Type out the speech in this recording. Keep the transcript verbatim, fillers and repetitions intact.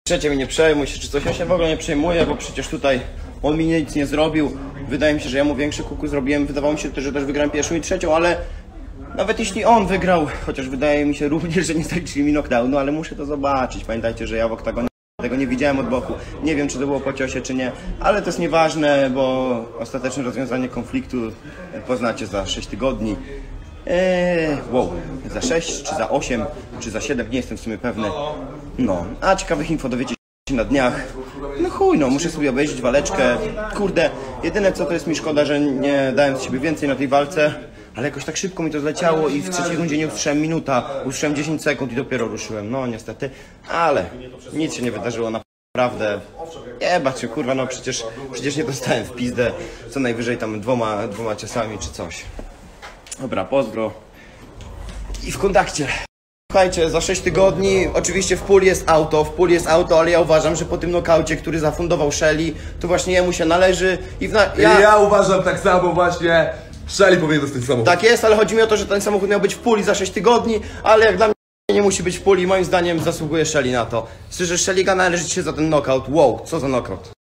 Trzecie mnie nie przejmuj się czy coś, ja się w ogóle nie przejmuję, bo przecież tutaj on mi nic nie zrobił. Wydaje mi się, że ja mu większy kuku zrobiłem, wydawało mi się też, że też wygrałem pierwszą i trzecią, ale nawet jeśli on wygrał, chociaż wydaje mi się również, że nie zaliczyli mi knockdownu, ale muszę to zobaczyć. Pamiętajcie, że ja w oktagonie tego nie widziałem od boku. Nie wiem, czy to było po ciosie, czy nie, ale to jest nieważne, bo ostateczne rozwiązanie konfliktu poznacie za sześć tygodni. Eee, wow, za sześć, czy za osiem, czy za siedem, nie jestem w sumie pewny. No, a ciekawych info dowiecie się na dniach. No chuj, no, muszę sobie obejrzeć waleczkę. Kurde, jedyne co to jest mi szkoda, że nie dałem z siebie więcej na tej walce, ale jakoś tak szybko mi to zleciało i w trzeciej rundzie nie usłyszałem minuta, usłyszałem dziesięć sekund i dopiero ruszyłem. No niestety, ale nic się nie wydarzyło naprawdę. Jebać się, kurwa, no przecież, przecież nie dostałem w pizdę, co najwyżej tam dwoma, dwoma ciosami czy coś. Dobra, pozdro i w kontakcie. Słuchajcie, za sześć tygodni oczywiście w puli jest auto, w puli jest auto, ale ja uważam, że po tym nokaucie, który zafundował Shelly, to właśnie jemu się należy i w na... ja... ja uważam tak samo właśnie, Shelly powinien dostać samochód. Tak jest, ale chodzi mi o to, że ten samochód miał być w puli za sześć tygodni, ale jak dla mnie nie musi być w puli, moim zdaniem zasługuje Shelly na to. Szczerze, Shelly'ga należy się za ten knockout. Wow, co za knockout.